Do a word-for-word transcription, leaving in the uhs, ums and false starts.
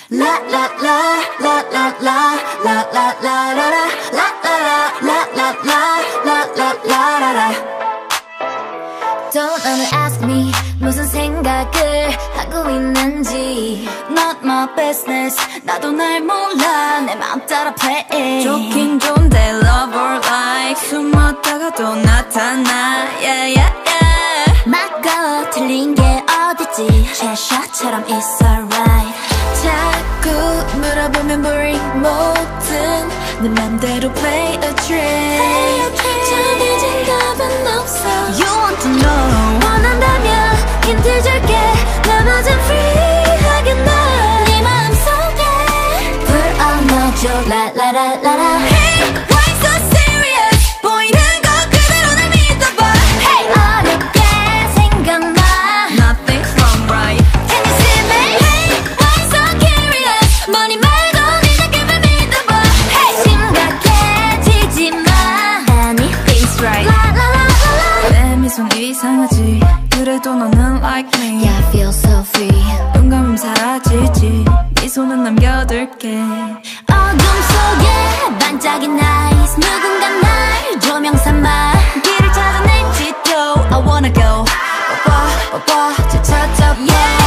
La la la la la la la la la la la la la la la la la la la. Don't ever ask me 무슨 생각을 하고 있는지. Not my business. 나도 날 몰라. 내 맘 따라 play. 좋긴 좋은데 love or like 숨었다가 또 나타나. Yeah yeah yeah. 맞고 틀린 게 어딨지. CHESHIRE처럼 it's alright. 자꾸 물어보면 boring 뭐든 내 맘대로 play a trick. 정해진 답은 없어. You want to know. 원한다면 힌트 줄게. 나머진 free 하겠나. 네 마음속에 불 얻어줘. La la la la la. Hey, why so serious? 보이는 거 그대로 날 믿어봐. Hey, 어렵게 생각나. Nothing's wrong, right? Can you see me? Hey, why so curious? 머리 말고 네 느낌을 믿어봐. Hey, 심각해지지 마. Anything's right. La la la la la. 내 미소는 이상하지. 그래도 너는 like me. Yeah, I feel so free. 눈 감으면 사라지지. 미소는 남겨둘게. 어둠 속에 반짝인 nice. 누군가 날 조명 삼아 길을 찾아낼지도 I wanna go. 뽀뽀 뽀뽀 저 찾아봐. Yeah.